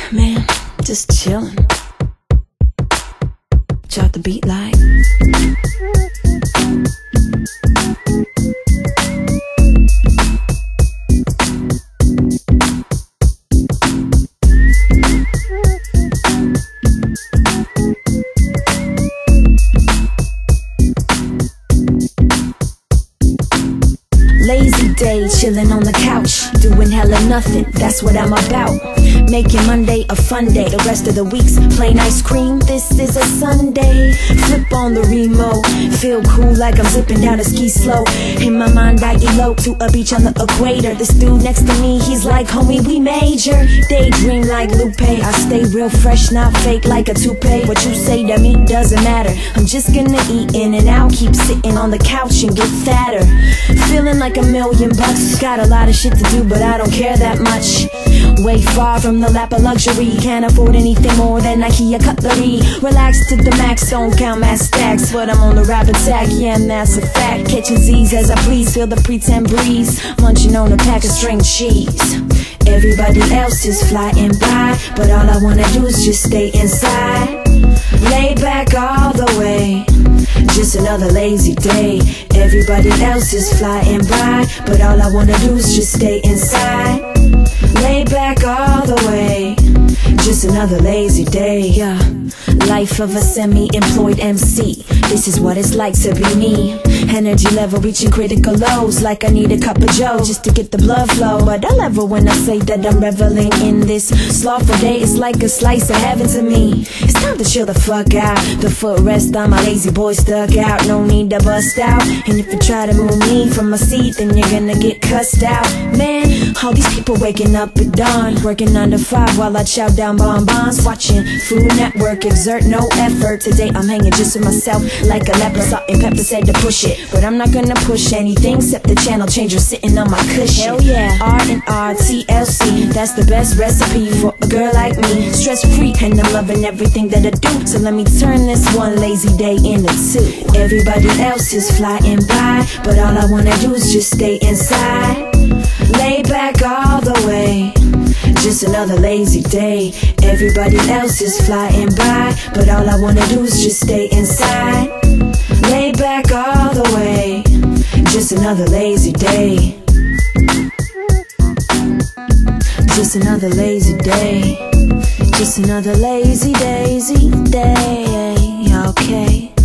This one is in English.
Man, just chillin'. Drop the beat like lazy day, chillin' on the couch, doing hella nothing, that's what I'm about. Making Monday a fun day, the rest of the week's plain ice cream, this is a Sunday. Flip on the remote, feel cool like I'm zipping down a ski slope. In my mind I elope to a beach on the equator. This dude next to me, he's like, homie, we major. Daydream like Lupe, I stay real fresh, not fake like a toupee. What you say to me doesn't matter, I'm just gonna eat in and out, keep sitting on the couch and get fatter. Feeling like $1,000,000, got a lot of shit to do, but I don't care that much. Way far from the lap of luxury, can't afford anything more than IKEA cutlery. Relax to the max, don't count my stacks, but I'm on the rap attack, yeah, and that's a fact. Catching Z's as I please, feel the pretend breeze, munching on a pack of string cheese. Everybody else is flying by, but all I wanna do is just stay inside. Lay back all the way, just another lazy day. Everybody else is flying by, but all I wanna do is just stay inside. Lay back all the way, just another lazy day. Yeah. Life of a semi-employed MC, this is what it's like to be me. Energy level reaching critical lows, like I need a cup of joe just to get the blood flow. But I level when I say that I'm reveling in this slothful day. It's like a slice of heaven to me. It's time to chill the fuck out. The footrest on my lazy boy stuck out, no need to bust out. And if you try to move me from my seat, then you're gonna get cussed out. Man, all these people waking up at dawn, working 9 to 5 while I chow down bonbons, watching Food Network, exert no effort. Today I'm hanging just with myself like a leopard. Salt and pepper said to push it, but I'm not gonna push anything except the channel changer sitting on my cushion. Hell yeah, R&R, TLC, that's the best recipe for a girl like me. Stress free, and I'm loving everything that I do, so let me turn this one lazy day into two. Everybody else is flying by, but all I wanna do is just stay inside. Lay back all the way, just another lazy day. Everybody else is flying by, but all I wanna do is just stay inside. Lay back all the way, just another lazy day. Just another lazy day. Just another lazy daisy day. Okay.